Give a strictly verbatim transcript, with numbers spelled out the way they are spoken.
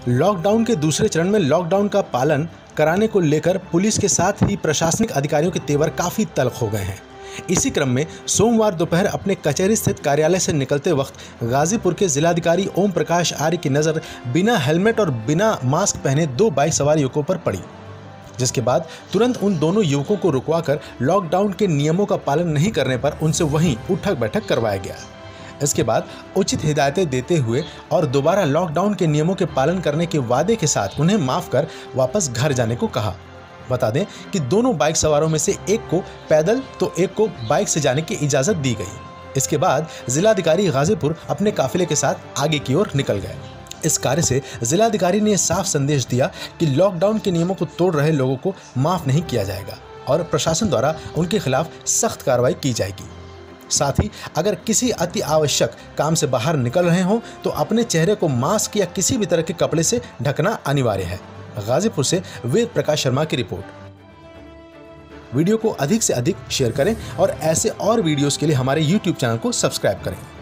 Lockdown के दूसरे चरण में लॉकडाउन का पालन कराने को लेकर पुलिस के साथ ही प्रशासनिक अधिकारियों के तेवर काफी तल्ख हो गए हैं। इसी क्रम में सोमवार दोपहर अपने कचहरी स्थित कार्यालय से निकलते वक्त गाजीपुर के जिलाधिकारी ओम प्रकाश आर्य की नज़र बिना हेलमेट और बिना मास्क पहने दो बाइक सवार युवकों पर पड़ी, जिसके बाद तुरंत उन दोनों युवकों को रुकवाकर लॉकडाउन के नियमों का पालन नहीं करने पर उनसे वहीं उठक बैठक करवाया गया। इसके बाद उचित हिदायतें देते हुए और दोबारा लॉकडाउन के नियमों के पालन करने के वादे के साथ उन्हें माफ कर वापस घर जाने को कहा। बता दें कि दोनों बाइक सवारों में से एक को पैदल तो एक को बाइक से जाने की इजाजत दी गई। इसके बाद जिलाधिकारी गाजीपुर अपने काफिले के साथ आगे की ओर निकल गए। इस कार्य से जिलाधिकारी ने साफ संदेश दिया कि लॉकडाउन के नियमों को तोड़ रहे लोगों को माफ नहीं किया जाएगा और प्रशासन द्वारा उनके खिलाफ सख्त कार्रवाई की जाएगी। साथ ही अगर किसी अति आवश्यक काम से बाहर निकल रहे हों तो अपने चेहरे को मास्क या किसी भी तरह के कपड़े से ढकना अनिवार्य है। गाजीपुर से वेद प्रकाश शर्मा की रिपोर्ट। वीडियो को अधिक से अधिक शेयर करें और ऐसे और वीडियोस के लिए हमारे यूट्यूब चैनल को सब्सक्राइब करें।